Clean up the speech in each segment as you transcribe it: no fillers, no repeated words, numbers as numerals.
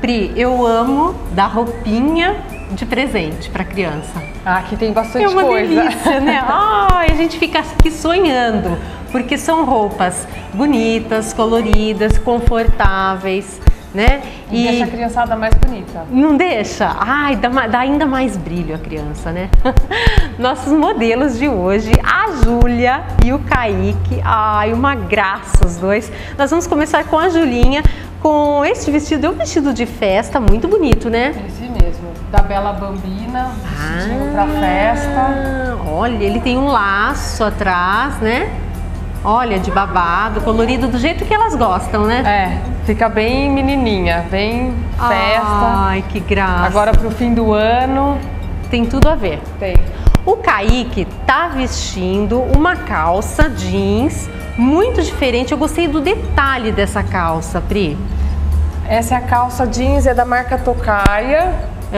Pri, eu amo dar roupinha de presente para criança. Ah, aqui tem bastante coisa. É uma coisa. delícia, né? Ai, a gente fica aqui sonhando, porque são roupas bonitas, coloridas, confortáveis, né? E deixa a criançada mais bonita. Não deixa? Ai, dá ainda mais brilho a criança, né? Nossos modelos de hoje, a Júlia e o Kaique. Ai, uma graça os dois. Nós vamos começar com a Julinha, com este vestido. É um vestido de festa, muito bonito, né? Esse mesmo, da Bela Bambina, vestidinho pra festa. Olha, ele tem um laço atrás, né? Olha, de babado, colorido do jeito que elas gostam, né? É, fica bem menininha, bem festa. Ai, que graça. Agora pro fim do ano. Tem tudo a ver. Tem. O Kaique tá vestindo uma calça jeans muito diferente. Eu gostei do detalhe dessa calça, Pri. Essa é a calça jeans, é da marca Tocaia.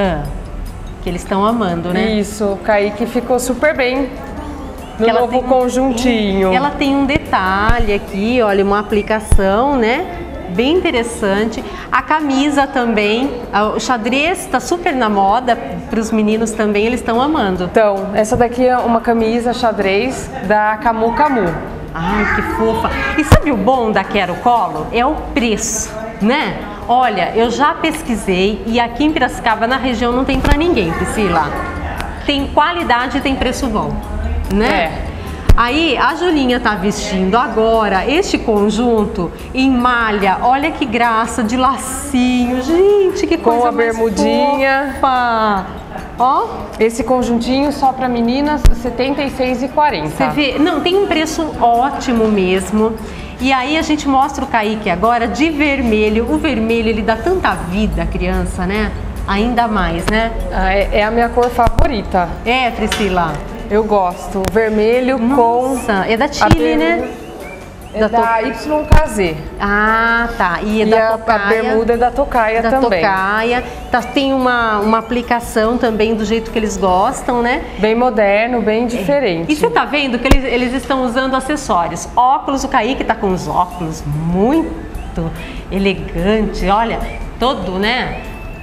Que eles estão amando, né? Isso, o Kaique ficou super bem. No novo conjuntinho. Ela tem um detalhe aqui, olha, uma aplicação, né? Bem interessante. A camisa também, o xadrez está super na moda, para os meninos também, eles estão amando. Então, essa daqui é uma camisa xadrez da Camu Camu. Ai, que fofa. E sabe o bom da Quero Colo? É o preço, né? Olha, eu já pesquisei e aqui em Piracicaba, na região, não tem para ninguém, Priscila. Tem qualidade e tem preço bom, né? Aí a Julinha tá vestindo agora este conjunto em malha, olha que graça, de lacinho, gente, que coisa mais bermudinha. Fofa. Ó, esse conjuntinho só para meninas, R$ 76,40. Você vê, não, tem um preço ótimo mesmo. E aí a gente mostra o Kaique agora de vermelho. O vermelho, ele dá tanta vida à criança, né? Ainda mais, né? É a minha cor favorita. É, Priscila. Eu gosto. Vermelho. Nossa, é da Chile, né? É da YKZ. Ah, tá. E é da Tocaia. A bermuda é da Tocaia também. Tocaia. Tá, tem uma aplicação também do jeito que eles gostam, né? Bem moderno, bem diferente. E você tá vendo que eles estão usando acessórios. Óculos, o Kaique tá com os óculos muito elegante, olha, todo, né?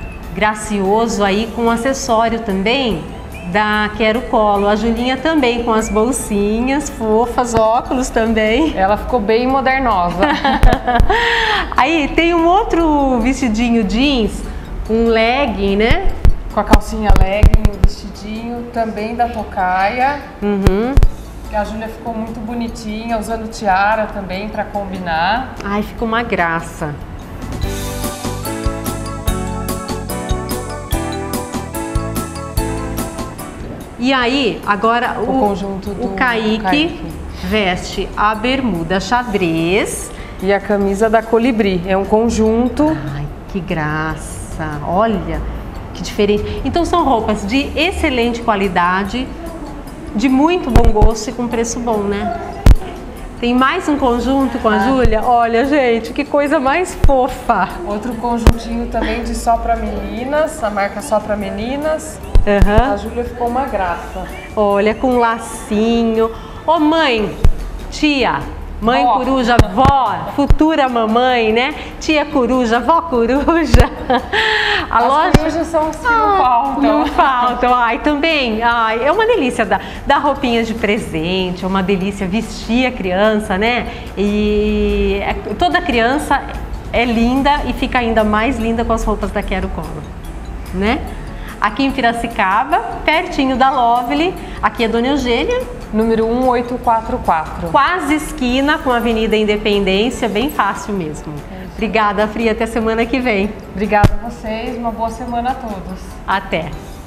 Gracioso aí, com acessório também da Quero Colo. A Julinha também com as bolsinhas fofas, óculos também. Ela ficou bem modernosa. Aí tem um outro vestidinho jeans, um legging, né? Com a calcinha legging, o vestidinho também da Tocaia. A Júlia ficou muito bonitinha, usando tiara também para combinar. Ai, ficou uma graça. E aí, agora o conjunto do Kaique veste a bermuda xadrez e a camisa da Colibri. É um conjunto. Ai, que graça! Olha, que diferente. Então são roupas de excelente qualidade, de muito bom gosto e com preço bom, né? Tem mais um conjunto com a Júlia? Olha, gente, que coisa mais fofa! Outro conjuntinho também de só para meninas, a marca Só para Meninas. A Júlia ficou uma graça. Olha, com lacinho. Ô mãe, tia, mãe coruja, vó, futura mamãe, né? Tia coruja, vó coruja. As corujas são os que não faltam. Não faltam. Ai, também. Ai, é uma delícia dar roupinhas de presente, é uma delícia vestir a criança, né? E toda criança é linda e fica ainda mais linda com as roupas da Quero Colo, né? Aqui em Piracicaba, pertinho da Lovely, aqui é Dona Eugênia. Número 1844. Quase esquina com a Avenida Independência, bem fácil mesmo. Obrigada, Fri, até semana que vem. Obrigada a vocês, uma boa semana a todos. Até.